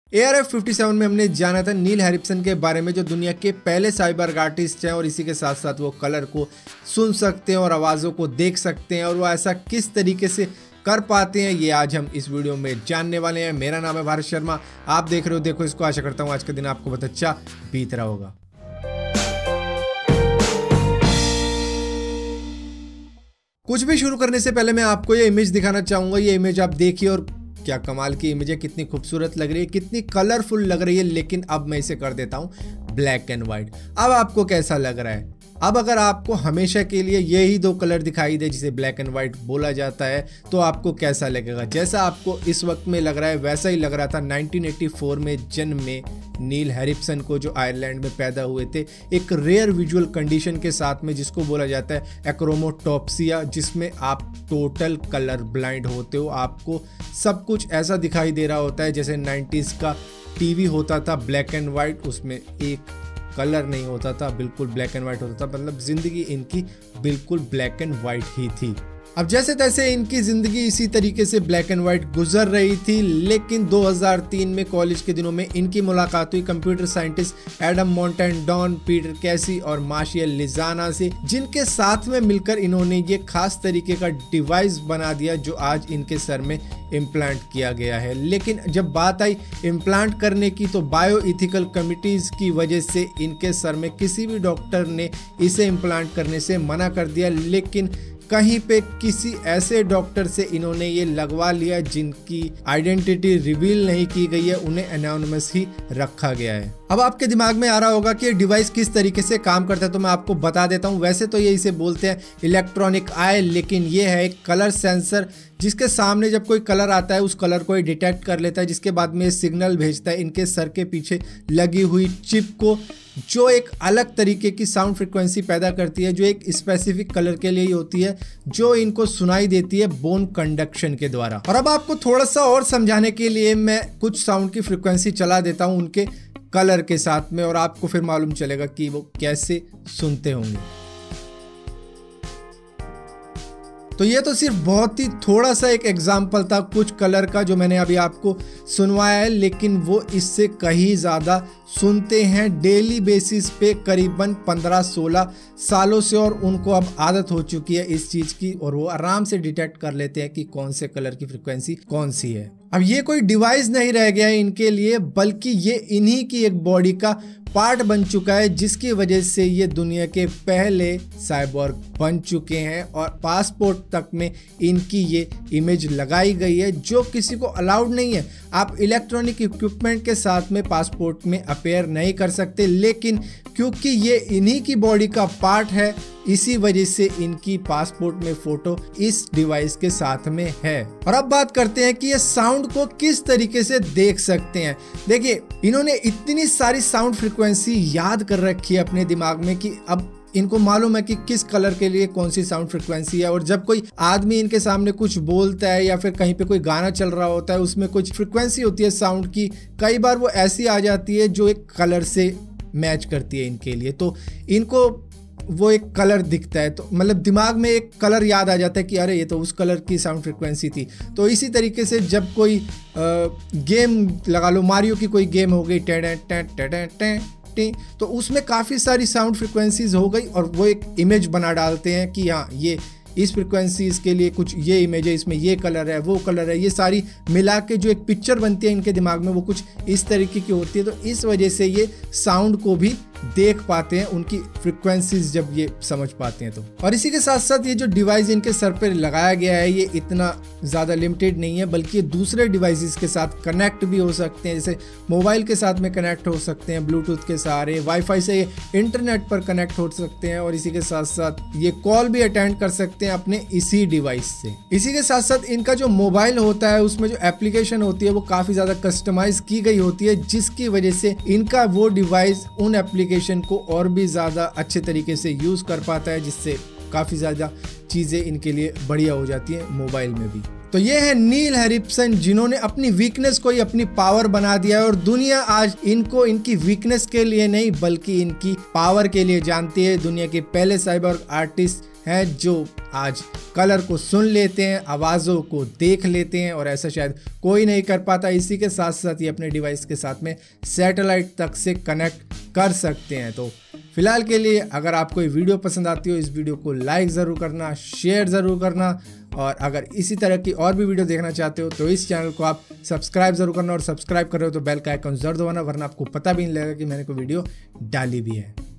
ARF57 में हमने जाना था नील हैरिसन के बारे में, जो दुनिया के पहले साइबर्ग आर्टिस्ट हैं और इसी के साथ साथ वो कलर को सुन सकते हैं और आवाज़ों को देख सकते हैं, और वो ऐसा किस तरीके से कर पाते हैं ये आज हम इस वीडियो में जानने वाले हैं। मेरा नाम है भारत शर्मा, आप देख रहे हो देखो इसको। आशा करता हूँ आज का दिन आपको बहुत अच्छा बीत रहा होगा। कुछ भी शुरू करने से पहले मैं आपको ये इमेज दिखाना चाहूँगा। ये इमेज आप देखिए और क्या कमाल की इमेज है, कितनी खूबसूरत लग रही है, कितनी कलरफुल लग रही है। लेकिन अब मैं इसे कर देता हूँ ब्लैक एंड वाइट। अब आपको कैसा लग रहा है? अब अगर आपको हमेशा के लिए यही दो कलर दिखाई दे जिसे ब्लैक एंड वाइट बोला जाता है तो आपको कैसा लगेगा? जैसा आपको इस वक्त में लग रहा है वैसा ही लग रहा था 1984 में जन्म में नील हैरिसन को, जो आयरलैंड में पैदा हुए थे एक रेयर विजुअल कंडीशन के साथ में, जिसको बोला जाता है एक्रोमोटॉप्सिया, जिसमें आप टोटल कलर ब्लाइंड होते हो। आपको सब कुछ ऐसा दिखाई दे रहा होता है जैसे 90s का टीवी होता था ब्लैक एंड वाइट, उसमें एक कलर नहीं होता था, बिल्कुल ब्लैक एंड वाइट होता था। मतलब जिंदगी इनकी बिल्कुल ब्लैक एंड वाइट ही थी। अब जैसे तैसे इनकी जिंदगी इसी तरीके से ब्लैक एंड वाइट गुजर रही थी, लेकिन 2003 में कॉलेज के दिनों में इनकी मुलाकात हुई computer scientist Adam Montandon, Peter Casey और मार्शियल लिजाना से, जिनके साथ में मिलकर इन्होंने ये खास तरीके का डिवाइस बना दिया जो आज इनके सर में इम्प्लांट किया गया है। लेकिन जब बात आई इम्प्लांट करने की तो बायो इथिकल कमिटीज की वजह से इनके सर में किसी भी डॉक्टर ने इसे इम्प्लांट करने से मना कर दिया। लेकिन कहीं पे किसी ऐसे डॉक्टर से इन्होंने ये लगवा लिया जिनकी आइडेंटिटी रिवील नहीं की गई है, उन्हें एनोनिमस ही रखा गया है। अब आपके दिमाग में आ रहा होगा कि ये डिवाइस किस तरीके से काम करता है, तो मैं आपको बता देता हूँ। वैसे तो ये इसे बोलते हैं इलेक्ट्रॉनिक आई, लेकिन ये है एक कलर सेंसर जिसके सामने जब कोई कलर आता है उस कलर को ये डिटेक्ट कर लेता है, जिसके बाद में ये सिग्नल भेजता है इनके सर के पीछे लगी हुई चिप को, जो एक अलग तरीके की साउंड फ्रिक्वेंसी पैदा करती है, जो एक स्पेसिफिक कलर के लिए ही होती है, जो इनको सुनाई देती है बोन कंडक्शन के द्वारा। और अब आपको थोड़ा सा और समझाने के लिए मैं कुछ साउंड की फ्रिक्वेंसी चला देता हूं उनके कलर के साथ में, और आपको फिर मालूम चलेगा कि वो कैसे सुनते होंगे। तो ये तो सिर्फ बहुत ही थोड़ा सा एक एग्जाम्पल था कुछ कलर का जो मैंने अभी आपको सुनवाया है, लेकिन वो इससे कहीं ज़्यादा सुनते हैं डेली बेसिस पे करीबन 15-16 सालों से, और उनको अब आदत हो चुकी है इस चीज़ की, और वो आराम से डिटेक्ट कर लेते हैं कि कौन से कलर की फ्रिक्वेंसी कौन सी है। अब ये कोई डिवाइस नहीं रह गया है इनके लिए, बल्कि ये इन्हीं की एक बॉडी का पार्ट बन चुका है, जिसकी वजह से ये दुनिया के पहले साइबोर्ग बन चुके हैं। और पासपोर्ट तक में इनकी ये इमेज लगाई गई है, जो किसी को अलाउड नहीं है। आप इलेक्ट्रॉनिक इक्विपमेंट के साथ में पासपोर्ट में अपेयर नहीं कर सकते, लेकिन क्योंकि ये इन्हीं की बॉडी का पार्ट है, इसी वजह से इनकी पासपोर्ट में फोटो इस डिवाइस के साथ में है। और अब बात करते हैं कि ये साउंड को किस तरीके से देख सकते हैं। देखिए, इन्होंने इतनी सारी साउंड फ्रिक्वेंसी याद कर रखी है अपने दिमाग में कि अब इनको मालूम है कि किस कलर के लिए कौन सी साउंड फ्रिक्वेंसी है। और जब कोई आदमी इनके सामने कुछ बोलता है या फिर कहीं पे कोई गाना चल रहा होता है, उसमें कुछ फ्रिक्वेंसी होती है साउंड की, कई बार वो ऐसी आ जाती है जो एक कलर से मैच करती है इनके लिए, तो इनको वो एक कलर दिखता है, तो मतलब दिमाग में एक कलर याद आ जाता है कि अरे ये तो उस कलर की साउंड फ्रिक्वेंसी थी। तो इसी तरीके से जब कोई गेम लगा लो, मारियो की कोई गेम हो गई तो उसमें काफ़ी सारी साउंड फ्रिक्वेंसीज हो गई, और वो एक इमेज बना डालते हैं कि हाँ ये इस फ्रिक्वेंसीज के लिए कुछ ये इमेज है, इसमें ये कलर है, वो कलर है, ये सारी मिला के जो एक पिक्चर बनती है इनके दिमाग में वो कुछ इस तरीके की होती है। तो इस वजह से ये साउंड को भी देख पाते हैं, उनकी फ्रिक्वेंसीज जब ये समझ पाते हैं तो। और इसी के साथ साथ ये जो डिवाइस इनके सर पर लगाया गया है ये इतना ज़्यादा लिमिटेड नहीं है, बल्कि दूसरे डिवाइसेस के साथ कनेक्ट भी हो सकते हैं, जैसे मोबाइल के साथ में कनेक्ट हो सकते हैं ब्लूटूथ के सहारे, वाईफाई से ये इंटरनेट पर कनेक्ट हो सकते हैं, और इसी के साथ साथ ये कॉल भी अटेंड कर सकते हैं अपने इसी डिवाइस से। इसी के साथ साथ इनका जो मोबाइल होता है उसमें जो एप्लीकेशन होती है वो काफ़ी ज़्यादा कस्टमाइज की गई होती है, जिसकी वजह से इनका वो डिवाइस उन एप्लीकेशन को और भी ज़्यादा अच्छे तरीके से यूज़ कर पाता है, जिससे काफ़ी ज़्यादा चीज़ें इनके लिए बढ़िया हो जाती हैं मोबाइल में भी। तो ये है नील हैरिसन, जिन्होंने अपनी वीकनेस को ही अपनी पावर बना दिया है और दुनिया आज इनको इनकी वीकनेस के लिए नहीं बल्कि इनकी पावर के लिए जानती है। दुनिया के पहले साइबर आर्टिस्ट हैं जो आज कलर को सुन लेते हैं, आवाज़ों को देख लेते हैं और ऐसा शायद कोई नहीं कर पाता। इसी के साथ साथ ये अपने डिवाइस के साथ में सैटेलाइट तक से कनेक्ट कर सकते हैं। तो फिलहाल के लिए अगर आपको ये वीडियो पसंद आती हो, इस वीडियो को लाइक ज़रूर करना, शेयर ज़रूर करना और अगर इसी तरह की और भी वीडियो देखना चाहते हो तो इस चैनल को आप सब्सक्राइब ज़रूर करना और सब्सक्राइब कर रहे हो तो बेल का आइकन ज़रूर दबाना, वरना आपको पता भी नहीं लगेगा कि मैंने कोई वीडियो डाली भी है।